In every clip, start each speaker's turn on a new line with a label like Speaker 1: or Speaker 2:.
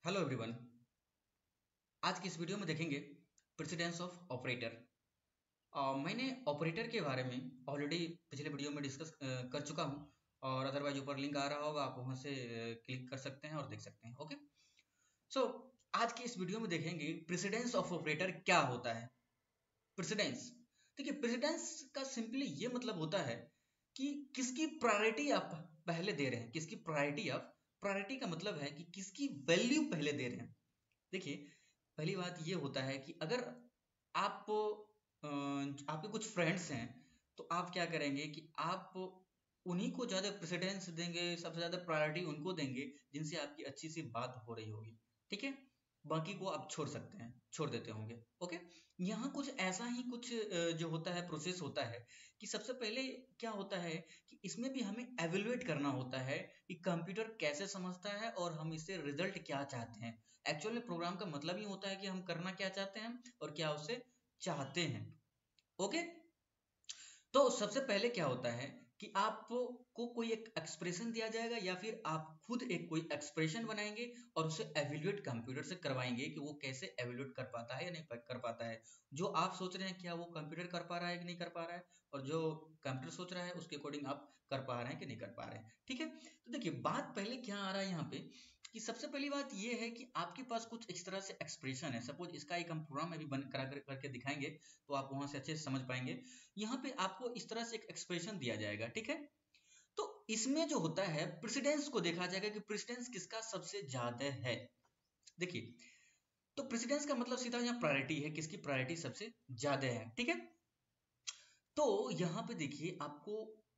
Speaker 1: Hello everyone. आज की इस वीडियो में देखेंगे प्रेसिडेंस ऑफ ऑपरेटर। मैंने ऑपरेटर के बारे में ऑलरेडी पिछले वीडियो में डिस्कस कर चुका हूं, और अदरवाइज ऊपर लिंक आ रहा होगा, आप वहां से क्लिक कर सकते हैं और देख सकते हैं। ओके, सो आज की इस वीडियो में देखेंगे प्रेसिडेंस ऑफ ऑपरेटर क्या होता है। प्रेसिडेंस, देखिए प्रेसिडेंस का सिंपली ये मतलब होता है कि किसकी प्रायोरिटी आप पहले दे रहे हैं, किसकी प्रायोरिटी आप, प्रायोरिटी का मतलब है कि किसकी वैल्यू पहले दे रहे हैं। देखिए, पहली बात ये होता है कि अगर आप आपके कुछ फ्रेंड्स हैं, तो आप क्या करेंगे कि आप उन्हीं को ज्यादा प्रेसिडेंस देंगे, सबसे ज्यादा प्रायोरिटी उनको देंगे जिनसे आपकी अच्छी सी बात हो रही होगी। ठीक है, बाकी को आप छोड़ सकते हैं, छोड़ देते होंगे। ओके, यहाँ कुछ ऐसा ही कुछ जो होता है प्रोसेस होता है कि सबसे पहले क्या होता है कि इसमें भी हमें एवेलुएट करना होता है कि कंप्यूटर कैसे समझता है और हम इससे रिजल्ट क्या चाहते हैं। एक्चुअल में प्रोग्राम का मतलब ही होता है कि हम करना क्या चाहते हैं और क्या उससे चाहते हैं। ओके, तो सबसे पहले क्या होता है कि आपको कोई एक एक्सप्रेशन दिया जाएगा या फिर आप खुद एक कोई एक्सप्रेशन बनाएंगे और उसे एवेल्युएट कंप्यूटर से करवाएंगे कि वो कैसे एवेल्युएट कर पाता है या नहीं कर पाता है। जो आप सोच रहे हैं क्या वो कंप्यूटर कर पा रहा है कि नहीं कर पा रहा है, और जो कंप्यूटर सोच रहा है उसके अकॉर्डिंग आप कर पा रहे हैं कि नहीं कर पा रहे हैं। ठीक है, तो देखिए बात पहले क्या आ रहा है यहाँ पे कि सबसे पहली बात ये है कि आपके पास कुछ इस तरह से एक्सप्रेशन है। सपोज इसका एक हम प्रोग्राम में भी बन करा करके दिखाएंगे, तो आप वहां से अच्छे से समझ पाएंगे। यहाँ पे आपको इस तरह से एक एक्सप्रेशन दिया जाएगा। ठीक है, तो इसमें जो होता है प्रेसिडेंस को देखा जाएगा कि प्रेसिडेंस किसका सबसे ज्यादा है। देखिए, तो प्रेसिडेंस का मतलब सीधा यहाँ प्रायोरिटी है, किसकी प्रायोरिटी सबसे ज्यादा है। ठीक है, तो यहाँ पे देखिए आपको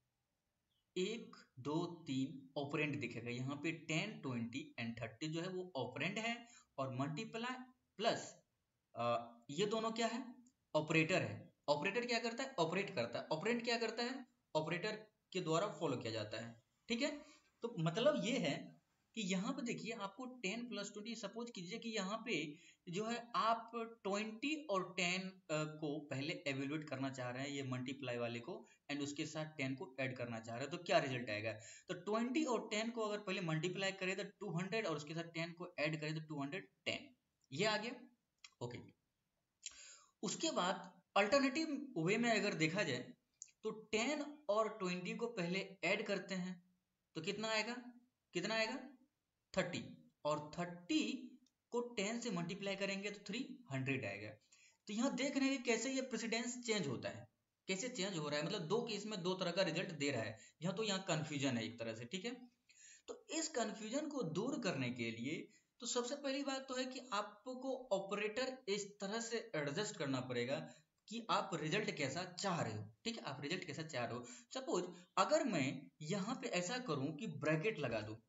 Speaker 1: 1 2 3 ऑपरेंड दिखेगा। यहाँ पे 10 20 एंड 30 जो है वो ऑपरेंड है, और मल्टीप्लाई प्लस ये दोनों क्या है, ऑपरेटर है। ऑपरेटर क्या करता है, ऑपरेट करता है। ऑपरेंड क्या करता है, ऑपरेटर के द्वारा फॉलो किया जाता है। ठीक है, तो मतलब ये है कि यहाँ पे देखिए आपको 10 + 20, सपोज कीजिए कि यहाँ पे जो है आप 20 और 10 को पहले एवेल्युएट करना चाह रहे हैं, ये मल्टीप्लाई वाले को, एंड उसके साथ 10 को ऐड करना चाह रहे हैं, तो क्या रिजल्ट आएगा। तो 20 और 10 को अगर पहले मल्टीप्लाई करें तो 200, और उसके साथ 10 को ऐड करें तो 210, ये आ गया। ओके, उसके बाद अल्टरनेटिव वे में अगर देखा जाए तो 10 और 20 को पहले ऐड करते हैं तो कितना आएगा, कितना आएगा 30, और 30 को 10 से मल्टीप्लाई करेंगे तो 300 आएगा। तो यहाँ देख रहे हैं कि कैसे ये प्रेसिडेंस चेंज होता है, कैसे चेंज हो रहा है, मतलब दो केस में दो तरह का रिजल्ट दे रहा है। यहाँ तो यहाँ कंफ्यूजन है एक तरह से। ठीक है, तो इस कंफ्यूजन को दूर करने के लिए तो सबसे पहली बात तो है कि आपको ऑपरेटर इस तरह से एडजस्ट करना पड़ेगा कि आप रिजल्ट कैसा चाह रहे हो। ठीक है, आप रिजल्ट कैसा चाह रहे हो। सपोज अगर मैं यहाँ पे ऐसा करूं कि ब्रैकेट लगा दूं,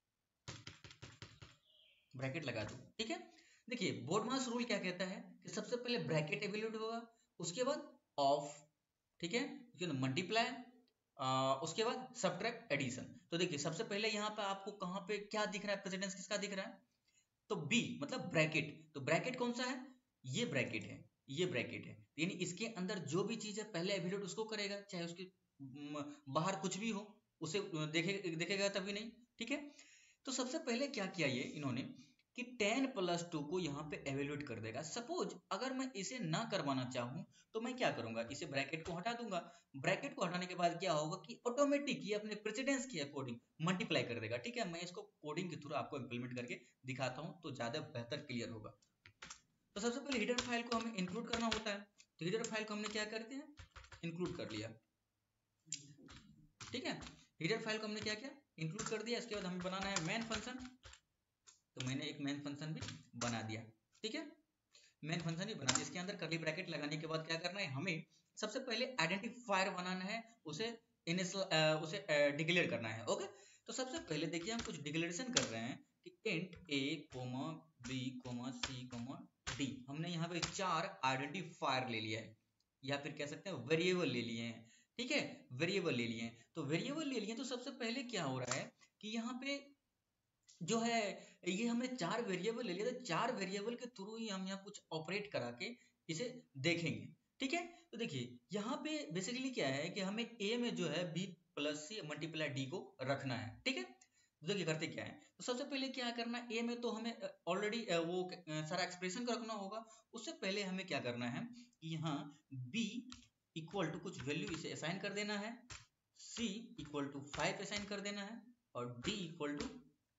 Speaker 1: ब्रैकेट लगा दूं। ठीक है, देखिए बोर्ड मास रूल क्या कहता है कि सबसे पहले ब्रैकेट एवेल्यूट होगा, उसके बाद ऑफ, ठीक है, उसके बाद मल्टीप्लाई, उसके बाद सब्ट्रैक्ट, एडिशन। तो देखिए सबसे पहले यहाँ पे आपको कहाँ पे क्या दिख रहा है, प्रेसिडेंस किसका दिख रहा है, तो बी मतलब ब्रैकेट। तो ब्रैकेट कौन सा है, ये ब्रैकेट है, ये ब्रैकेट है, यानी इसके अंदर जो भी चीज है पहले एवेल्यूट उसको करेगा, चाहे उसके बाहर कुछ भी हो, उसे देखेगा तभी नहीं। ठीक है, तो सबसे पहले क्या किया ये इन्होंने कि 10 + 2 को यहाँ पे एवेल्यूएट कर देगा। सपोज अगर मैं इसे ना करवाना चाहूं तो मैं क्या करूंगा, इसे ब्रैकेट को हटा दूंगा। ब्रैकेट को हटाने के बाद क्या होगा कि ऑटोमेटिक ये अपने प्रेसिडेंस के अकॉर्डिंग मल्टीप्लाई कर देगा। ठीक है, मैं इसको कोडिंग के थ्रू आपको इंप्लीमेंट करके दिखाता हूँ तो ज्यादा बेहतर क्लियर होगा। तो सबसे पहले हीडर फाइल को हमें इंक्लूड करना होता है, तो हीडर फाइल को हमने क्या करते हैं, इंक्लूड कर लिया। ठीक है, हीडर फाइल को हमने क्या किया, इंक्लूड कर दिया। इसके बाद हमें बनाना है मेन फंक्शन, तो मैंने एक मेन फंक्शन भी बना दिया। ठीक है, मेन फंक्शन भी बना दिया। इसके अंदर कर्ली ब्रैकेट लगाने के बाद क्या करना है, हमें सबसे पहले आइडेंटिफायर बनाना है, उसे उसे डिक्लेयर करना है। ओके, तो सबसे पहले देखिए हम कुछ डिक्लेरेशन कर रहे हैं कि int a, b, c, d। हमने यहाँ पे 4 आइडेंटिफायर ले लिया है, या फिर कह सकते हैं वेरिएबल ले लिए हैं। ठीक है, वेरिएबल ले लिए हैं, तो वेरिएबल ले लिए तो सबसे पहले क्या हो रहा है कि यहाँ पे जो है ये हमने 4 वेरिएबल ले लिया, तो 4 वेरिएबल के थ्रू ही हम यहाँ कुछ ऑपरेट करा के इसे देखेंगे। ठीक है, तो देखिए यहाँ पे बेसिकली क्या है कि हमें a में जो है b + c मल्टीप्लाई d को रखना है। ठीक है, देखिए करते क्या है, तो सबसे पहले क्या करना है, ए में तो हमें ऑलरेडी वो सारा एक्सप्रेशन को रखना होगा। उससे पहले हमें क्या करना है कि यहाँ बी इक्वल टू कुछ वैल्यू इसे असाइन कर देना है, सी इक्वल टू 5 असाइन कर देना है, और डी इक्वल टू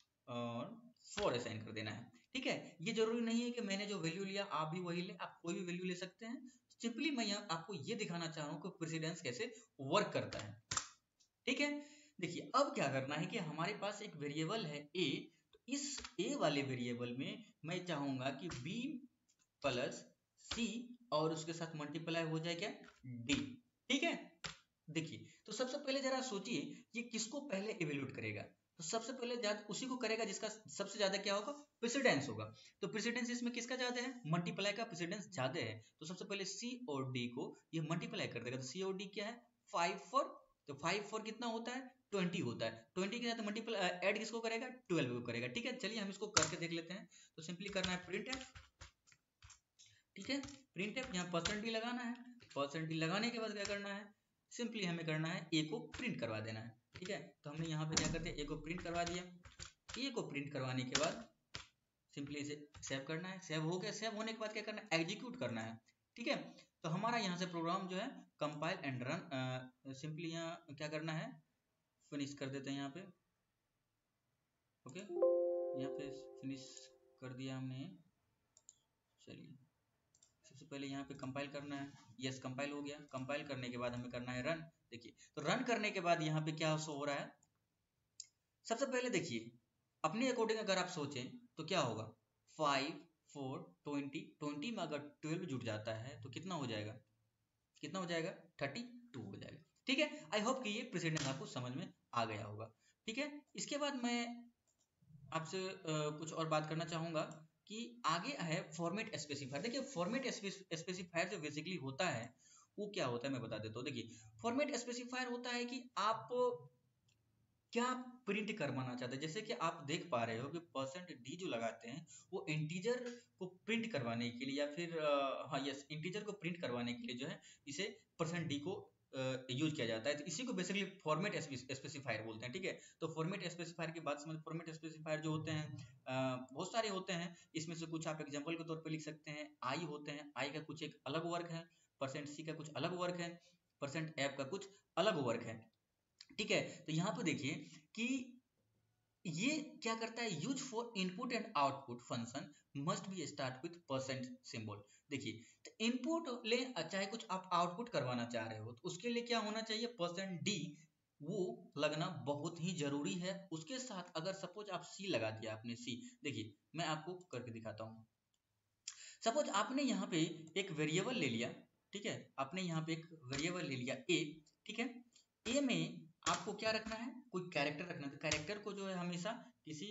Speaker 1: 4 असाइन कर देना है। ठीक है, ये जरूरी नहीं है कि मैंने जो वैल्यू लिया आप भी वही ले, आप कोई भी वैल्यू ले सकते हैं। सिंपली मैं यहाँ आपको ये दिखाना चाह रहा हूँ कि प्रेसिडेंस कैसे वर्क करता है। ठीक है, देखिए अब क्या करना है कि हमारे पास एक वेरिएबल है ए, तो इस ए वाले वेरिएबल में मैं चाहूंगा कि बी प्लस सी और उसके साथ मल्टीप्लाई हो जाए क्या, डी। ठीक है, देखिए तो सबसे पहले जरा सोचिए ये किसको पहले इवेल्यूट करेगा, तो सबसे पहले उसी को करेगा जिसका सबसे ज्यादा क्या होगा, प्रेसिडेंस होगा। तो प्रेसिडेंस इसमें किसका ज्यादा है, मल्टीप्लाई का प्रेसिडेंस ज्यादा है, तो सबसे पहले सी और डी को ये मल्टीप्लाई कर देगा। तो सी और डी क्या है, 5 4, तो 5 4 कितना होता है, 20 होता है। 20 के साथ मल्टीप्लाई ऐड किसको करेगा, 12 को करेगा। ठीक है, चलिए हम इसको करके देख लेते हैं। तो सिंपली करना है प्रिंट एफ। ठीक है, प्रिंट एफ, यहाँ परसेंट डी लगाना है। परसेंट डी लगाने के बाद क्या करना है, सिंपली हमें करना है ए को प्रिंट करवा देना है। ठीक है, तो हमने यहाँ पे क्या करते हैं, ए को प्रिंट करवा दिया। ए को प्रिंट करवाने के बाद सिंपली इसे सेव करना है। सेव हो गया, सेव होने के बाद क्या करना है, एग्जीक्यूट करना है। ठीक है, तो हमारा यहाँ से प्रोग्राम जो है कंपाइल एंड रन, सिंपली यहाँ क्या करना है, फिनिश कर देते हैं यहाँ पे। ओके, यहाँ पे फिनिश कर दिया हमने। चलिए सबसे पहले यहाँ पे कंपाइल करना है, यस कंपाइल हो गया। कंपाइल करने के बाद हमें करना है रन। देखिए तो रन करने के बाद यहाँ पे क्या शो हो रहा है, सबसे पहले देखिए अपने अकॉर्डिंग अगर आप सोचें तो क्या होगा, 5 4 20, 20 में अगर 12 जुट जाता है तो कितना हो जाएगा, कितना हो जाएगा, 32 हो जाएगा। ठीक है, आई होप कि ये प्रेसिडेंस आपको समझ में आ गया होगा। ठीक है, इसके बाद मैं आपसे कुछ और बात करना चाहूंगा कि आगे है फॉर्मेट स्पेसिफायर। देखिए फॉर्मेट स्पेसिफायर जो बेसिकली होता है वो क्या होता है मैं बता देता हूँ। देखिए फॉर्मेट स्पेसिफायर होता है कि आप क्या प्रिंट करवाना चाहते हैं। जैसे कि आप देख पा रहे हो कि परसेंट डी जो लगाते हैं वो इंटीजर को प्रिंट करवाने के लिए, या फिर हाँ यस इंटीजर को प्रिंट करवाने के लिए जो है इसे परसेंट डी को यूज किया जाता है। तो इसी को बेसिकली फॉर्मेट स्पेसिफायर बोलते हैं। ठीक है, तो फॉर्मेट स्पेसिफायर की बात समझ। फॉर्मेट स्पेसिफायर जो होते हैं बहुत सारे होते हैं, इसमें से कुछ आप एग्जांपल के तौर पे लिख सकते हैं। आई होते हैं, आई का कुछ एक अलग वर्क है, परसेंट सी का कुछ अलग वर्क है, परसेंट एफ का कुछ अलग वर्क है। ठीक है, तो यहाँ पे देखिए कि ये क्या करता है, use for input and output function must be start with percent symbol. देखिए तो इनपुट ले चाहे कुछ आप आउटपुट करवाना चाह रहे हो तो उसके लिए क्या होना चाहिए, परसेंट डी वो लगना बहुत ही जरूरी है। उसके साथ अगर सपोज आप सी लगा दिया आपने, सी देखिए मैं आपको करके दिखाता हूँ। सपोज आपने यहाँ पे एक वेरिएबल ले लिया। ठीक है, आपने यहाँ पे एक वेरिएबल ले लिया ए। ठीक है, ए में आपको क्या रखना है, कोई कैरेक्टर रखना है। तो कैरेक्टर को जो है हमेशा किसी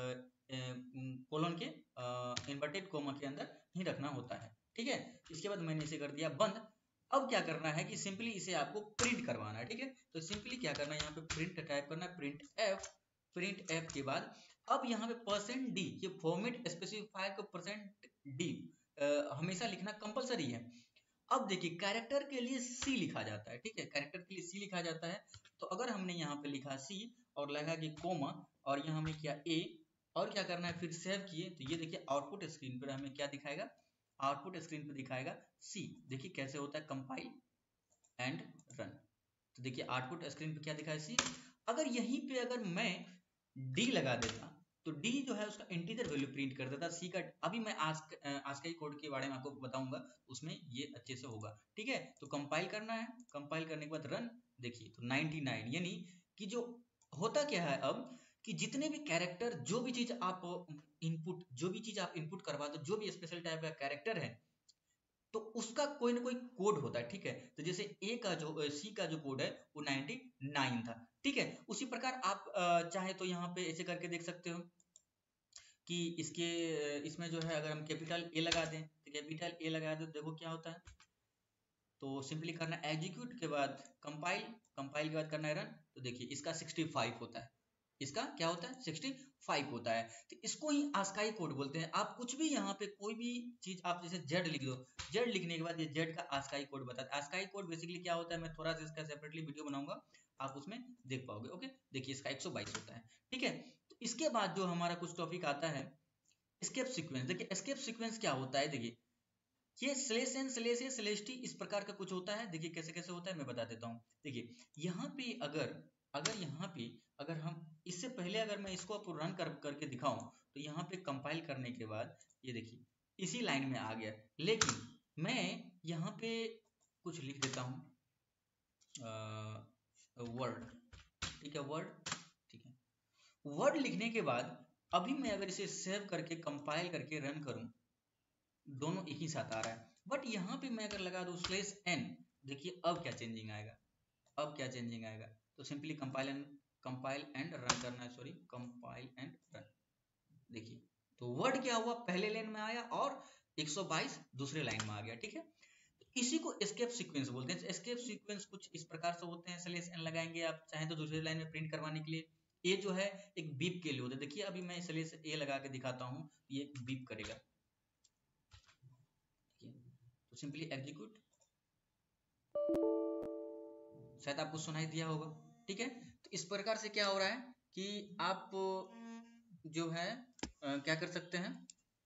Speaker 1: कोलन के इन्वर्टेड कोमा के अंदर ही रखना होता है। ठीक है, इसके बाद मैंने इसे कर दिया बंद। अब क्या करना है कि सिंपली इसे आपको प्रिंट करवाना है। ठीक है, तो सिंपली क्या करना है, यहाँ पे प्रिंट टाइप करना है, प्रिंट एफ। प्रिंट एफ के बाद अब यहाँ पे परसेंट डी, ये फॉर्मेट स्पेसिफायर को परसेंट डी हमेशा लिखना कंपलसरी है। अब देखिए कैरेक्टर के लिए सी लिखा जाता है। ठीक है, कैरेक्टर के लिए सी लिखा जाता है। तो अगर हमने यहाँ पे लिखा सी और लगा कि कोमा और यहाँ हमें किया ए और क्या करना है, फिर सेव किए, तो ये देखिए आउटपुट स्क्रीन पर हमें क्या दिखाएगा, आउटपुट स्क्रीन पर दिखाएगा सी। देखिए कैसे होता है, कंपाइल एंड रन। तो देखिए आउटपुट स्क्रीन पर क्या दिखाया, सी। अगर यहीं पे अगर मैं डी लगा देता तो डी जो है उसका इंटीजर वैल्यू प्रिंट कर देता। सी का अभी मैं आज का ही कोड के बारे में आपको बताऊंगा, उसमें ये अच्छे से होगा। ठीक है, तो कंपाइल करना है, कंपाइल करने के बाद रन। देखिए तो 99, यानी कि जो होता क्या है अब कि जितने भी कैरेक्टर, जो भी चीज आप इनपुट करवा दो, जो भी स्पेशल टाइप का कैरेक्टर है तो उसका कोई ना कोई कोड होता है। ठीक है, तो जैसे ए का जो सी का जो कोड है वो 99 था। ठीक है, उसी प्रकार आप चाहे तो यहाँ पे ऐसे करके देख सकते हो कि इसमें जो है अगर हम कैपिटल ए लगा दें, तो कैपिटल ए लगा दें तो देखो क्या होता है। तो सिंपली करना एग्जीक्यूट के बाद कंपाइल, कंपाइल के बाद करना है रन। तो देखिए इसका 65 होता है, इसका क्या होता है, 65 होता है। तो इसको ही आस्काई कोड बोलते हैं। आप कुछ भी यहाँ पे कोई भी चीज आप जैसे जेड लिख दो, जेड लिखने के बाद ये जेड का आस्काई कोड बताता है। आस्काई कोड बेसिकली क्या होता है, मैं थोड़ा सा इसका सेपरेटली वीडियो बनाऊंगा, आप उसमें देख पाओगे। ओके, देखिए इसका 122 होता है। ठीक है, तो इसके बाद जो हमारा कुछ टॉपिक आता है एस्केप सीक्वेंस। देखिए एस्केप सीक्वेंस क्या होता है, देखिए ये slash N slash A slash T इस प्रकार का कुछ होता है। देखिए कैसे कैसे होता है मैं बता देता हूँ। देखिए यहाँ पे अगर अगर यहाँ पे अगर हम इससे पहले अगर मैं इसको आपको रन करके दिखाऊं तो यहाँ पे कंपाइल करने के बाद ये देखिए इसी लाइन में आ गया, लेकिन मैं यहाँ पे कुछ लिख देता हूँ वर्ड, ठीक है वर्ड, ठीक है। वर्ड लिखने के बाद अभी मैं अगर इसे सेव करके कंपाइल करके रन करूं, दोनों एक ही साथ आ रहा है, बट यहाँ पे मैं अगर लगा दूं स्लेश एन, देखिए अब क्या चेंजिंग आएगा, अब क्या चेंजिंग आएगा। तो सिंपली कंपाइल एंड रन करना है, सॉरी कंपाइल एंड रन। देखिए तो वर्ड क्या हुआ, पहले लाइन में आया और 122 दूसरे लाइन में आ गया, ठीक है। तो इसी को एस्केप सीक्वेंस बोलते हैं। एस्केप सीक्वेंस कुछ इस प्रकार से होते हैं, स्लेश एन लगाएंगे आप चाहें तो दूसरी लाइन में प्रिंट करवाने के लिए। ये जो है एक बीप के लिए होता है। देखिए अभी मैं स्लेश ए लगा के दिखाता हूँ, ये बीप करेगा, तो सिंपली एग्जीक्यूट, शायद आपको सुनाई दिया होगा, ठीक है। तो इस प्रकार से क्या हो रहा है कि आप जो है क्या कर सकते हैं,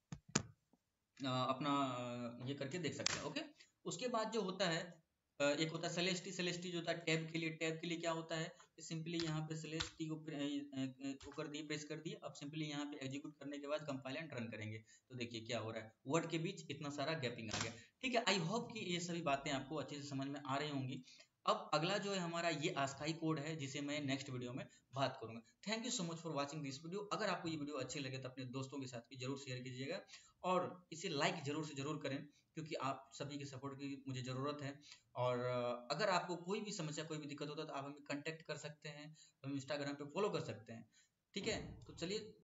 Speaker 1: अपना ये करके देख सकते हैं, ओके। उसके बाद जो होता है एक होता है सेलेस्टी। सेलेस्टी जो होता है टैब के लिए, टैब के लिए क्या होता है, सिंपली यहाँ पे सेलेस्टी को कर दिए, प्रेस कर दिए। अब सिंपली यहाँ पे एग्जीक्यूट करने के बाद कंपाइल एंड रन करेंगे तो देखिए क्या हो रहा है, वर्ड के बीच इतना सारा गैपिंग आ गया, ठीक है। आई होप कि ये सभी बातें आपको अच्छे से समझ में आ रही होंगी। अब अगला जो है हमारा ये अस्थायी कोड है जिसे मैं नेक्स्ट वीडियो में बात करूंगा। Thank you so much for watching this video. अगर आपको ये वीडियो अच्छी लगे तो अपने दोस्तों के साथ भी जरूर शेयर कीजिएगा और इसे लाइक जरूर से जरूर करें, क्योंकि आप सभी के सपोर्ट की मुझे ज़रूरत है। और अगर आपको कोई भी समस्या, कोई भी दिक्कत होता है तो आप हमें कांटेक्ट कर सकते हैं, हम इंस्टाग्राम पे फॉलो कर सकते हैं, ठीक है। तो चलिए